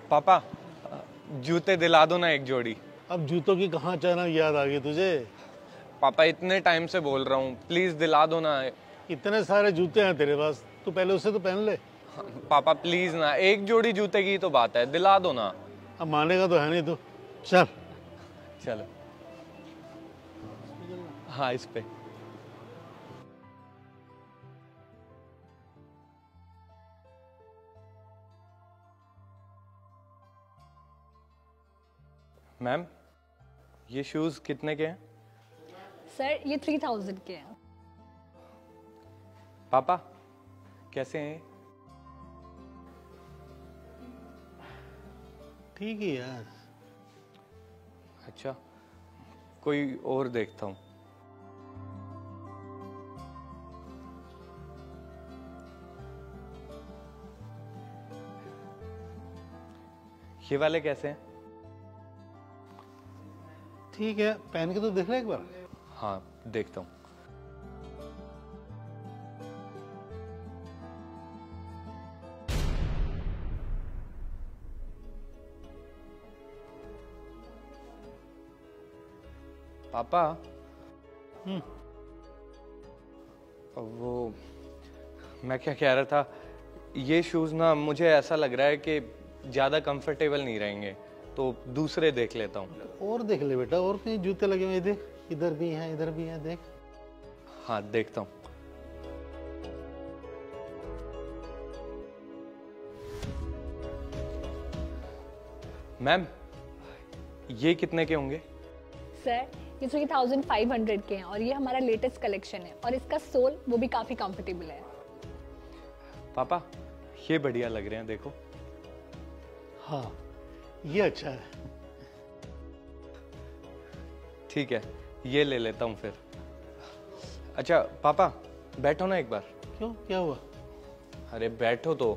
पापा जूते दिला दो ना एक जोड़ी। अब जूतों की कहाँ अचानक याद आ गई तुझे? पापा इतने टाइम से बोल रहा हूँ, प्लीज दिला दो ना। इतने सारे जूते हैं तेरे पास, तू पहले उससे तो पहन ले। पापा प्लीज ना, एक जोड़ी जूते की तो बात है, दिला दो ना। अब मानेगा तो है नहीं तू। चल चलो। हाँ इस पे। मैम ये शूज कितने के हैं? सर ये 3000 के हैं। पापा कैसे हैं? ठीक है यार। अच्छा कोई और देखता हूँ। ये वाले कैसे हैं? ठीक है, पहन के तो देख ले एक बार। हाँ देखता हूँ। पापा वो मैं क्या कह रहा था, ये शूज ना मुझे ऐसा लग रहा है कि ज्यादा कंफर्टेबल नहीं रहेंगे, तो दूसरे देख लेता हूँ। और देख ले बेटा, और कहीं जूते लगे हुए देख, इधर भी हैं इधर भी हैं, देख। हाँ देखता हूँ। मैम ये कितने के होंगे? सर ये 3500 के हैं और ये हमारा लेटेस्ट कलेक्शन है और इसका सोल वो भी काफी कंफर्टेबल है। पापा ये बढ़िया लग रहे हैं, देखो। हाँ ये अच्छा है। ठीक है ये ले लेता हूँ फिर। अच्छा पापा बैठो ना एक बार। क्यों, क्या हुआ? अरे बैठो तो।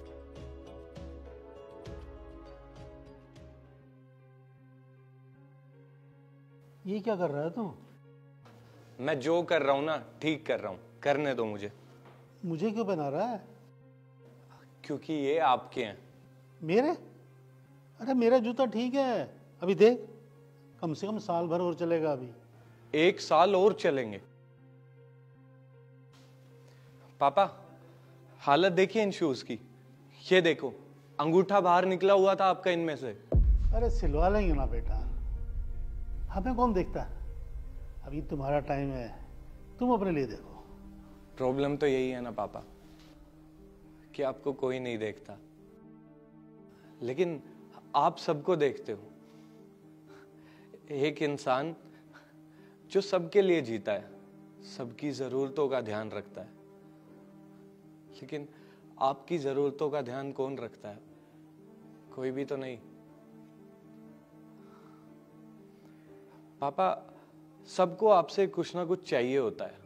ये क्या कर रहा है तू? मैं जो कर रहा हूँ ना ठीक कर रहा हूँ, करने दो मुझे। मुझे क्यों पहना रहा है? क्योंकि ये आपके हैं। मेरे? अरे मेरा जूता ठीक है, अभी देख, कम से कम साल भर और चलेगा अभी। 1 साल और चलेंगे? पापा हालत देखिए इन शूज की, ये देखो अंगूठा बाहर निकला हुआ था आपका इनमें से। अरे सिलवा लेंगे ना बेटा, हमें कौन देखता है? अभी तुम्हारा टाइम है, तुम अपने लिए देखो। प्रॉब्लम तो यही है ना पापा कि आपको कोई नहीं देखता, लेकिन आप सबको देखते हो। एक इंसान जो सबके लिए जीता है, सबकी जरूरतों का ध्यान रखता है, लेकिन आपकी जरूरतों का ध्यान कौन रखता है? कोई भी तो नहीं। पापा सबको आपसे कुछ ना कुछ चाहिए होता है।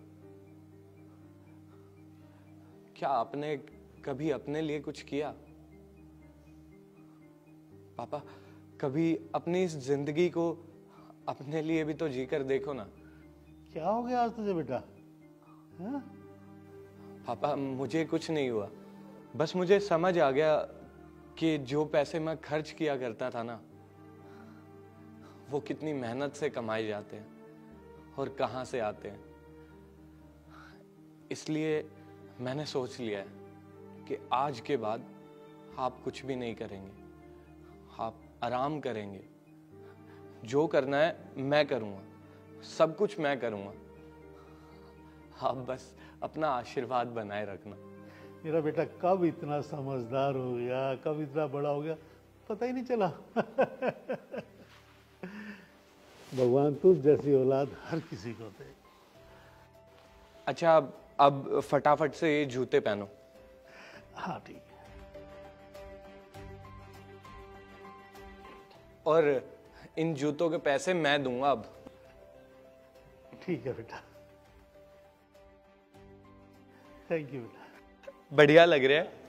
क्या आपने कभी अपने लिए कुछ किया? पापा कभी अपनी इस जिंदगी को अपने लिए भी तो जीकर देखो ना। क्या हो गया आज तुझे बेटा? हाँ? पापा मुझे कुछ नहीं हुआ, बस मुझे समझ आ गया कि जो पैसे मैं खर्च किया करता था ना, वो कितनी मेहनत से कमाए जाते हैं और कहाँ से आते हैं। इसलिए मैंने सोच लिया है कि आज के बाद आप कुछ भी नहीं करेंगे, आप आराम करेंगे। जो करना है मैं करूँगा, सब कुछ मैं करूँगा। आप बस अपना आशीर्वाद बनाए रखना। मेरा बेटा कब इतना समझदार हो गया, कब इतना बड़ा हो गया, पता ही नहीं चला। भगवान तुझ जैसी औलाद हर किसी को दे। अच्छा अब फटाफट से ये जूते पहनो। हाँ ठीक है। और इन जूतों के पैसे मैं दूंगा अब। ठीक है बेटा, थैंक यू बेटा। बढ़िया लग रहे हैं।